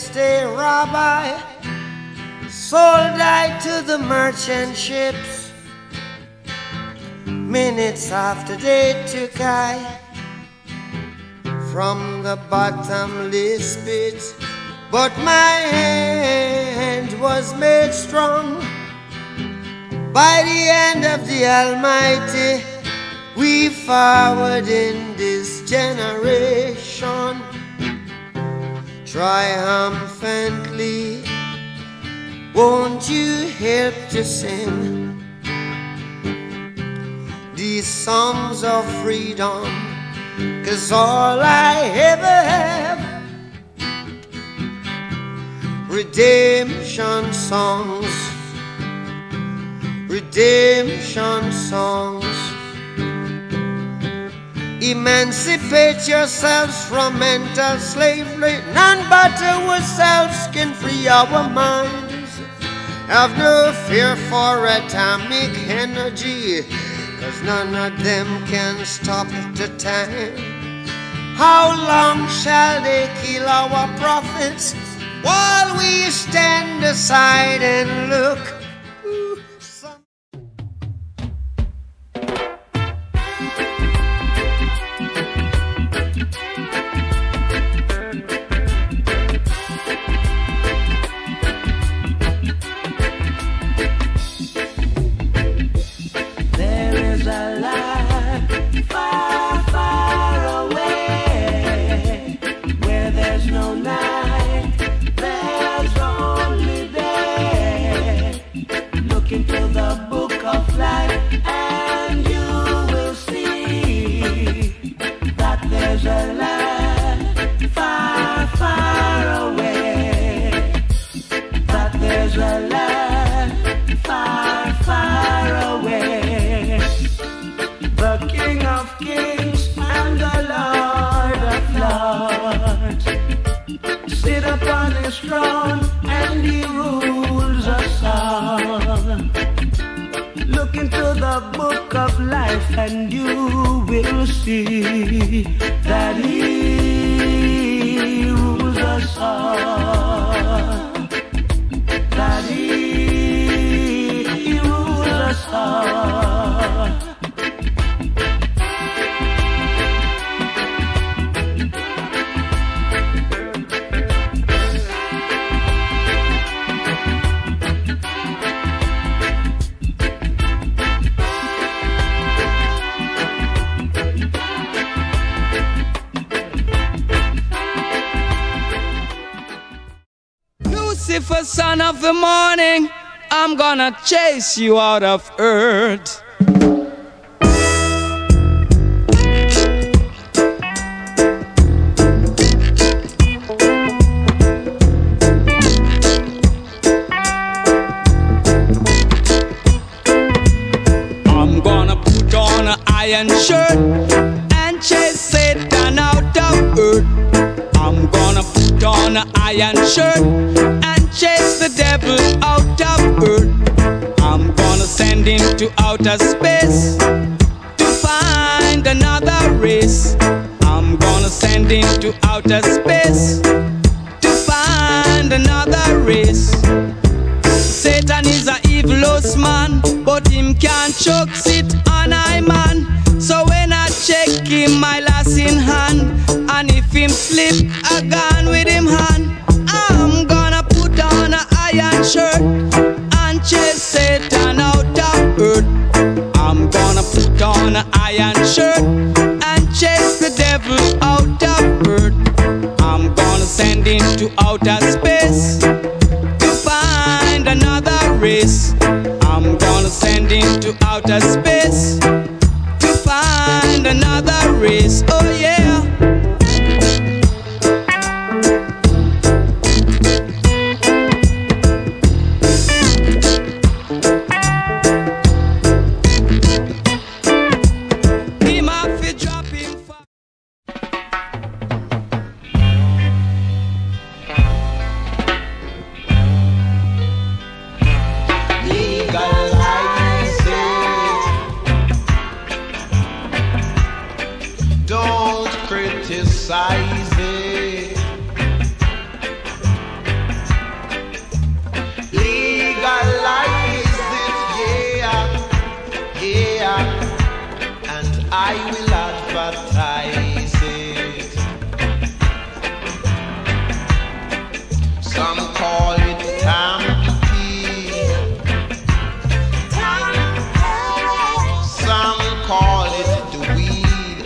against a rabbi, sold I to the merchant ships. Minutes after they took I from the bottomless pit, but my hand was made strong by the hand of the Almighty. We forward in this generation triumphantly. Won't you help to sing these songs of freedom? 'Cause all I ever have, redemption songs, redemption songs. Emancipate yourselves from mental slavery. None but ourselves can free our minds. Have no fear for atomic energy, 'cause none of them can stop the time. How long shall they kill our prophets while we stand aside and look? And he rules us all. Look into the book of life and you will see that he rules us all. That he rules us all. Lucifer, son of the morning, I'm gonna chase you out of earth. I'm gonna put on an iron shirt and chase Satan out of earth. I'm gonna put on an iron shirt and chase the devil out of earth. I'm gonna send him to outer space to find another race. I'm gonna send him to outer space to find another race. Satan is a evilous man, but him can't choke sit on I man. So when I check him, my lass in hand, and if him slip, I gone with him hand. I'm gonna put on an iron shirt and chase Satan out of earth. I'm gonna put on an iron shirt and chase the devil out of earth. I'm gonna send him to outer space to find another race. I'm gonna send him to outer space to find another race. Oh yeah. Criticize it. advertise it. Some call it Tampi, some call it the weed,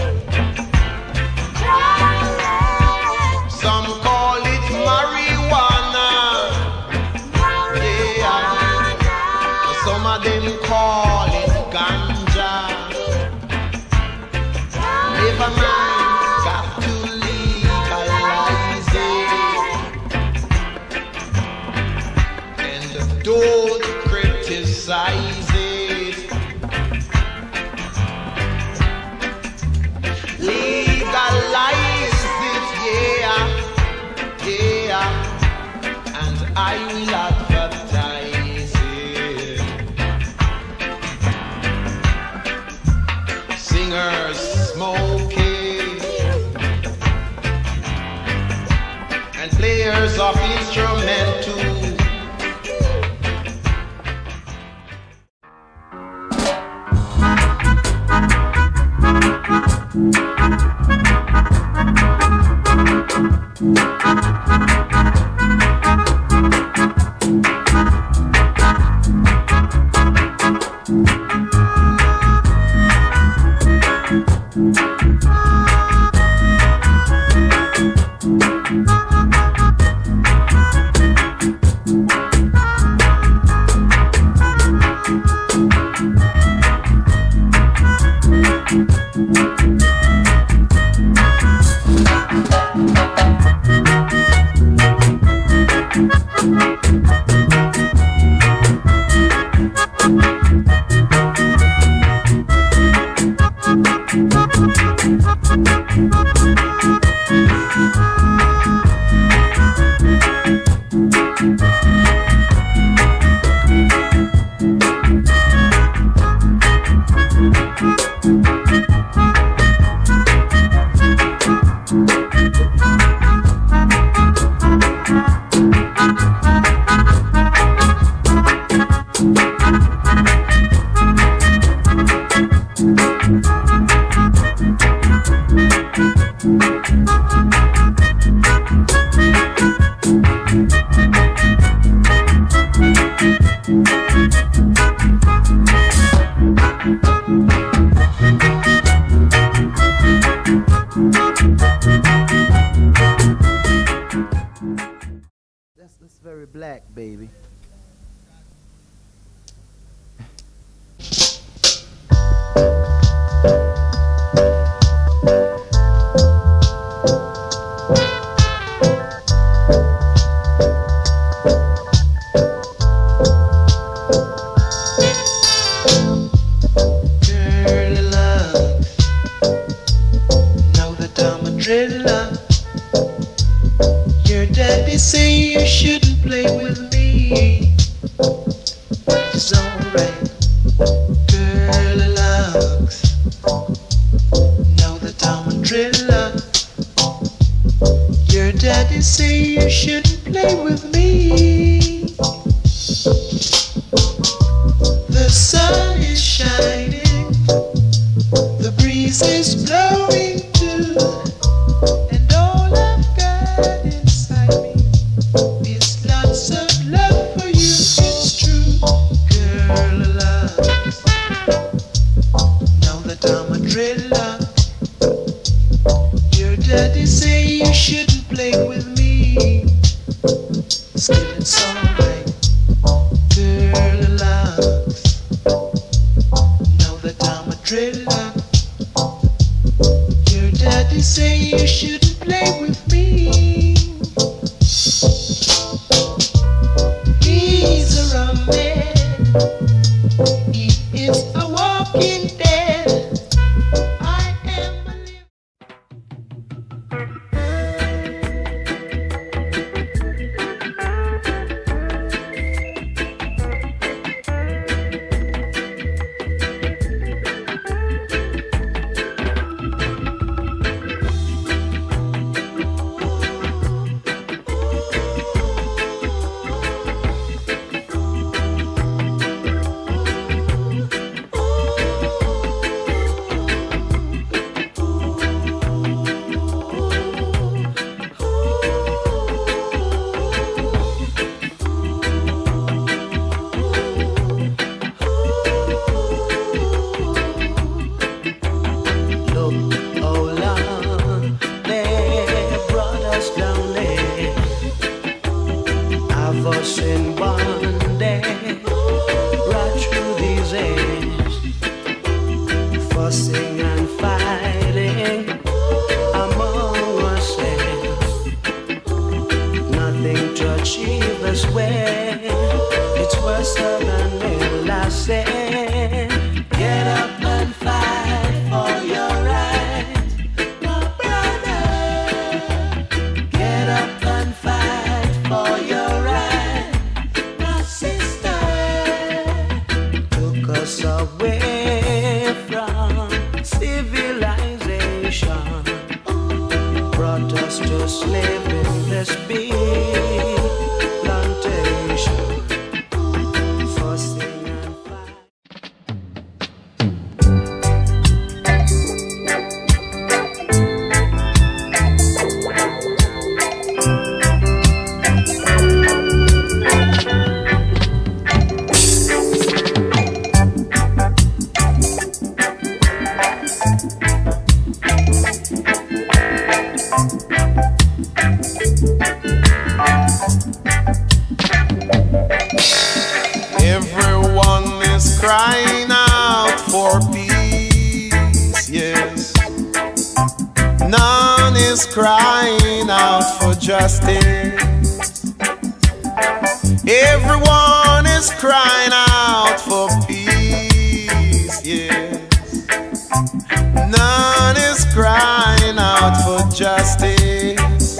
some call it marijuana, yeah. Some of them call it ganja. Never mind, got to legalize it, and don't criticize it. Legalize it, yeah, yeah, and I will advertise it. Singers smoking and players of instrumental. That's very black, baby. Say you shouldn't play with me. It's alright, girl locks. Now that I'm a dreadlock, your daddy say you shouldn't play with me. The sun is shining, the breeze is blowing too, and all I've got inside me is lots of love for you. It's true, girl love. Now that I'm a dreadlock, your daddy say you shouldn't play with me. Still it's alright, girl love. Now that I'm a dreadlock, your daddy say you shouldn't play with me. He's a rum man, he is a walking dead. I am a living. a slave in this big plantation. Fussing and fighting. Everyone is crying out for peace, yes. None is crying out for justice. Everyone is crying out for peace, yes. None is crying out for justice.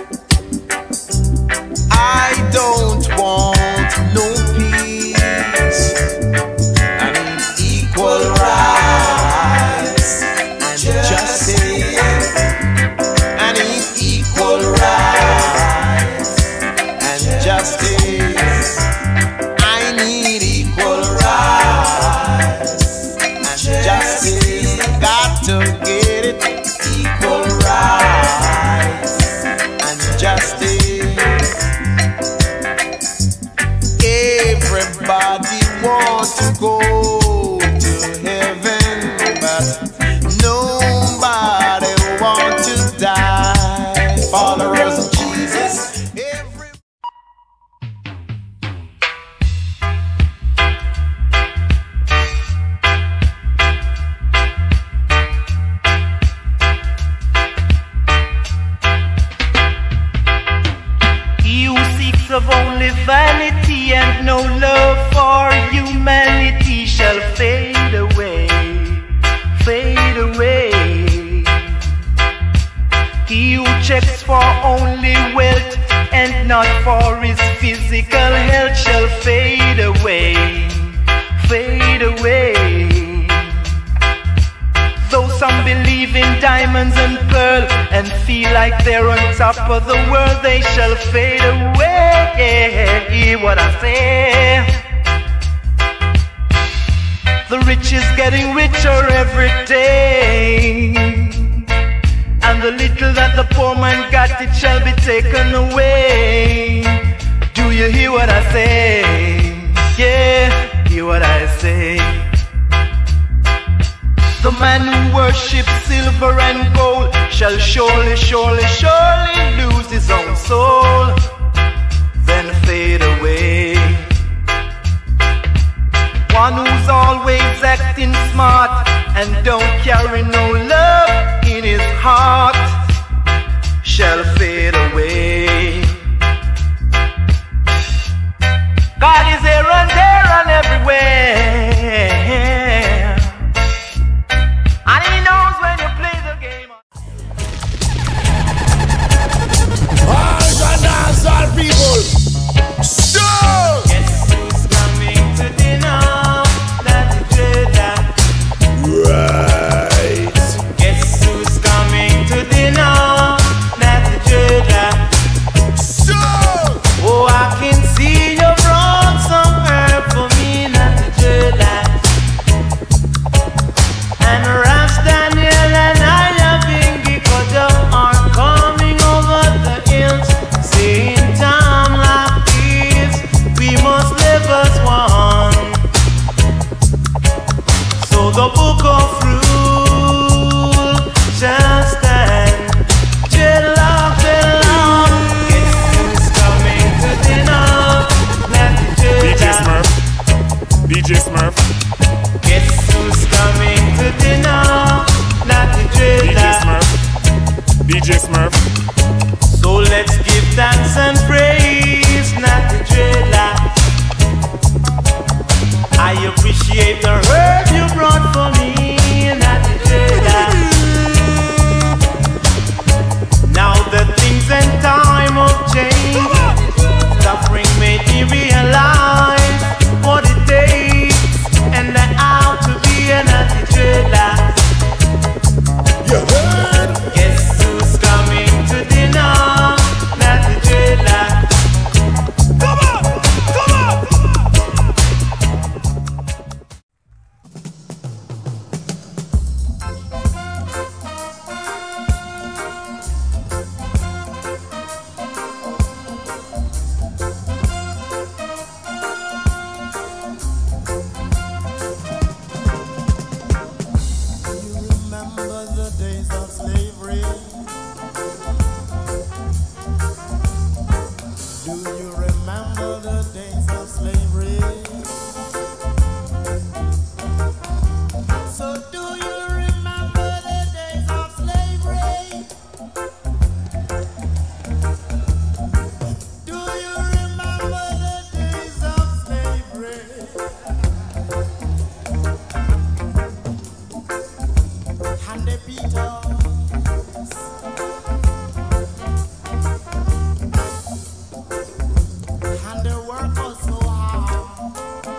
I don't want no peace. I need equal rights and justice. I need equal rights and justice. I need equal rights and justice. Got to get it. Equal rights and justice. Everybody wants to go to heaven, but nobody wants to die. Followers of Jesus. He who seeks of only vanity and no love for humanity shall fade away, fade away. He who checks for only wealth and not for his physical health shall fade away, fade away. Though some believe in diamonds and pearl and feel like they're on top of the world, they shall fade away. Hear what I say? The rich is getting richer every day, and the little that the poor man got, it shall be taken away. Do you hear what I say? Yeah, hear what I say? The man who worships silver and gold shall surely, surely, surely lose his own soul, then fade away. One who's always acting smart and don't carry no love in his heart shall fade away. God is here and there and everywhere. And he knows when you play the game. All people. So Guess who's coming to dinner? That's a trailer. right. Guess who's coming to dinner? That's a trailer. So Oh, I can see you brought some herb for me, that's a trailer. And Ras Daniel and I have been because you are coming over the hills, saying time like this, we must live as one. So the book of rule shall stand. Dreadlock, dreadlock. Guess who's coming to dinner? That's the DJ dreadlock. Smurf. DJ Smurf. Guess who's coming to dinner? Not the DJ dreadlock. Smurf. DJ Smurf. So let's give thanks and praise, not the dreadlock. I appreciate the herb you brought for me, not the dreadlock. Now the things and time of change, suffering made me realize what it takes and how to be an anti-dreadlock. you heard? Guess who's coming to dinner? And they work us so hard.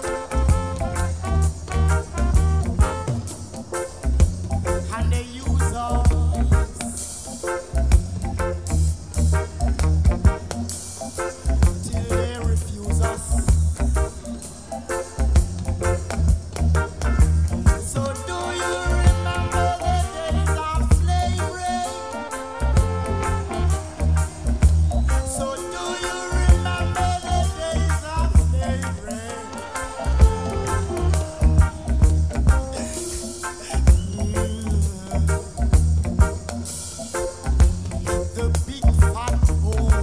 And they use us till they refuse us. So do you remember the days of slavery? So do you remember the days of slavery? The big fat hole.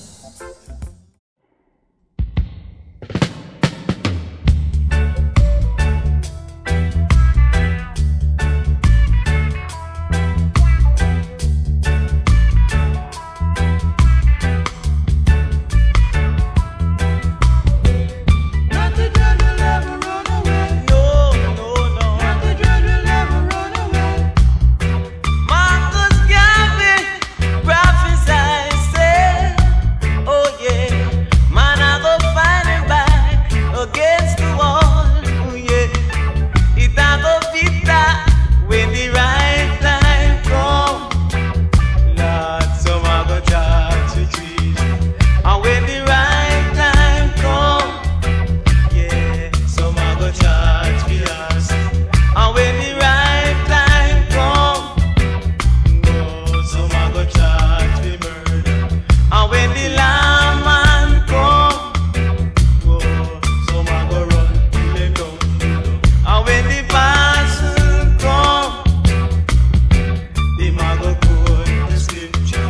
Not the dread will ever run away. No, no, no. Not the dread will ever run away. Marcus Garvey prophesied, said, oh yeah, man, I go fighting back against the wall. Oh yeah, it a go victor when the right time come. Lord, some a go try to treat, and when the right time come, yeah, some a go charge for us. And when the right time come, no, some a go charge for murder. And when the lawman come, oh, some a go run till they come. And when the parson come, them a go quote the scripture.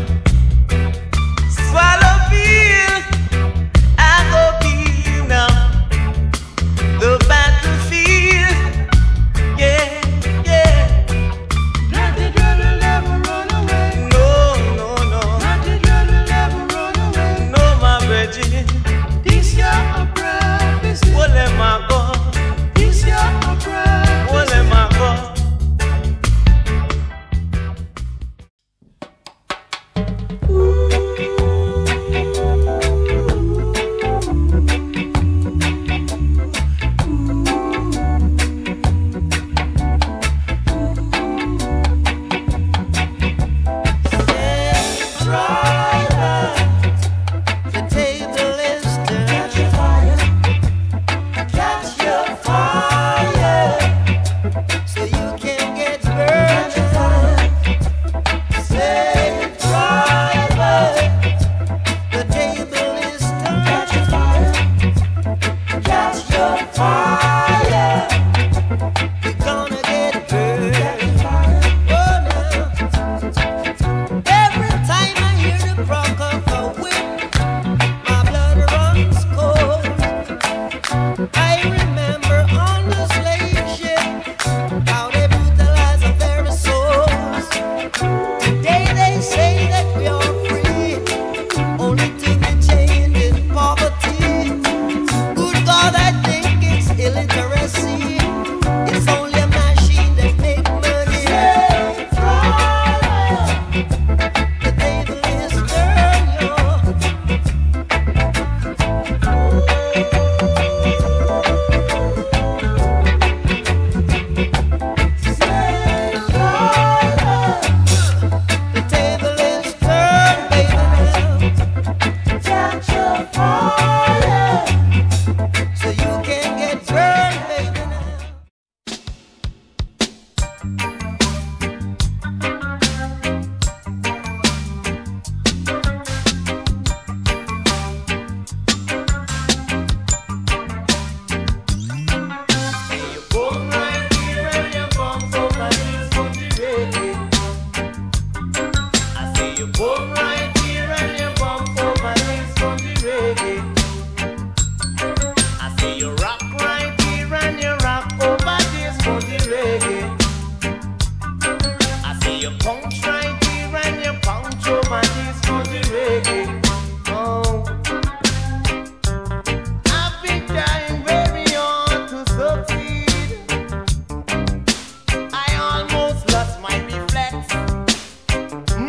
Swallowfield, I go kill now. The battlefield, yeah, yeah. Not the dread will ever run away. No, no, no. Not the dread will ever run away. No, my virgin. This year a prophecy. What am I go? This year a prophecy. What am I go? The table is turned. Catch your fire. Catch your fire. So you can get burned. Catch your fire. Say, driver. The table is turned. Catch your fire. Catch your fire. You're gonna get burned. Catch your fire. Oh, now. Every time I hear the crack of a whip, my blood runs cold. I remember on the slave ship how they brutalize our very souls. Today they say that we are free, only to be chained in poverty. Good God, I think it's illiteracy. It's only a machine that make money. The table is turned, yo. The table is turned, baby, now. Catch your fire, so you can get burned, baby, now. You come right here and you come so nice for the reggae. I say you come right here and you come so nice for the reggae. I say you rock right here and you rock over this for the reggae. I say you punch right here and you punch over this for the reggae. Oh. I've been trying very hard to succeed. I almost lost my reflex.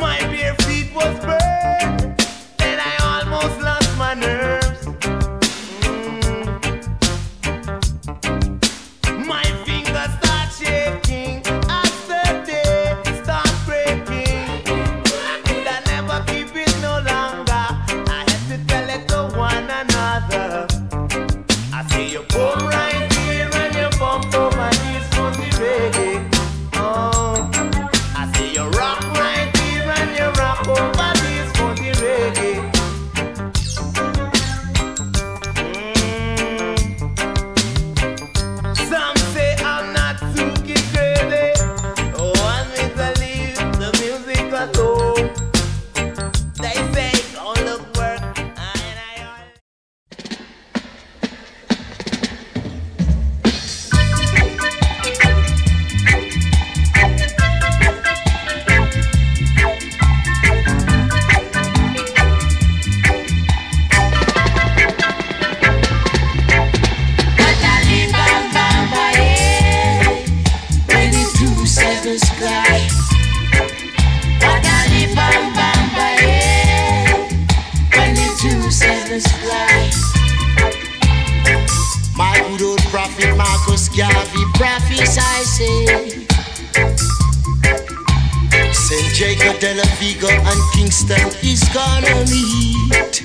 Della Vigo and Kingston is gonna meet.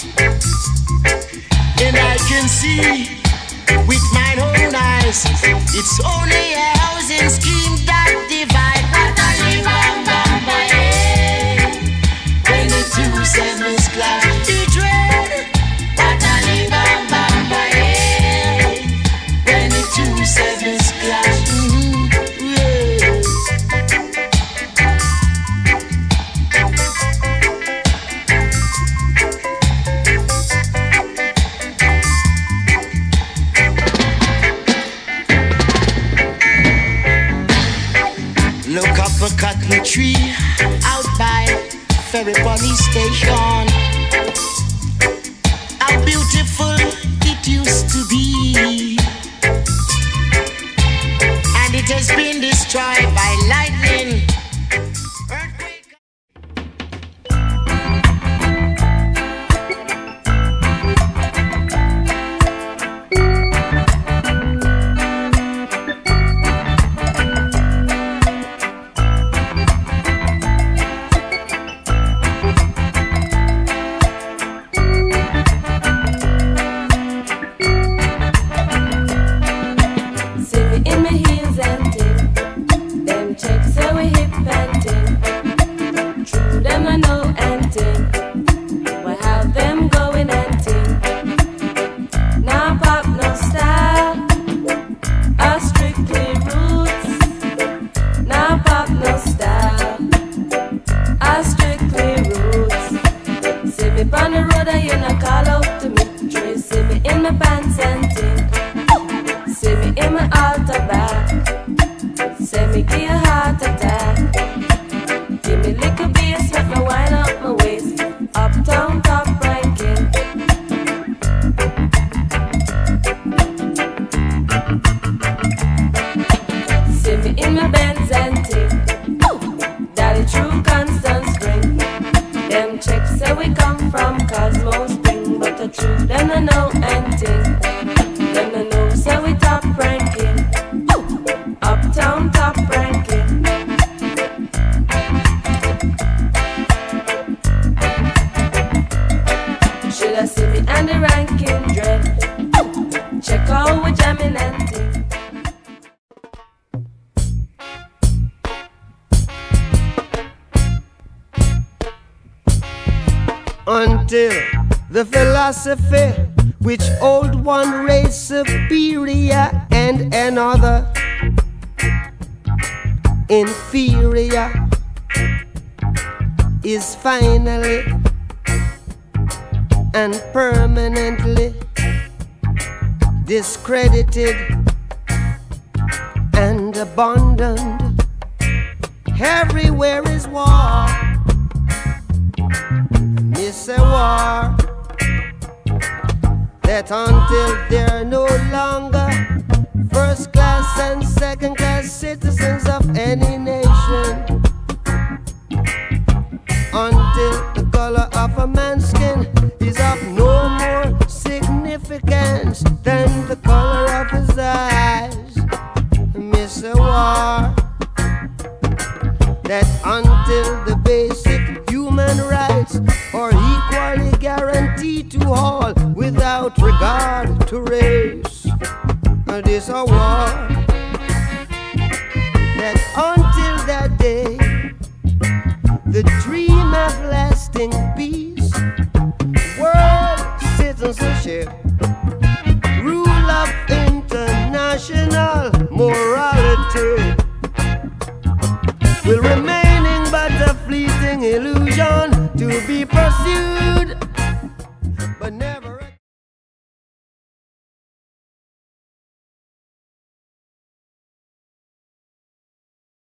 And I can see with my own eyes, it's only a housing scheme that divide. What a libamba, when the two sevens clash, the dread. What a libamba, when the two sevens clash. Look up a cotton tree out by Ferry Police Station. How beautiful it used to be, and it has been destroyed by lightning. Until the philosophy which old one race superior and another inferior is finally and permanently discredited and abandoned. Everywhere is war. It's a war that until they're no longer first class and second class citizens of any nation, until the color of a man's skin is of no more significance than the color of his eyes. It's a war that until the basic human rights are equally guaranteed to all without regard to race. It is a war that until that day, the dream of lasting peace, world citizenship, rule of international morality will remaining but a fleeting illusion to be pursued.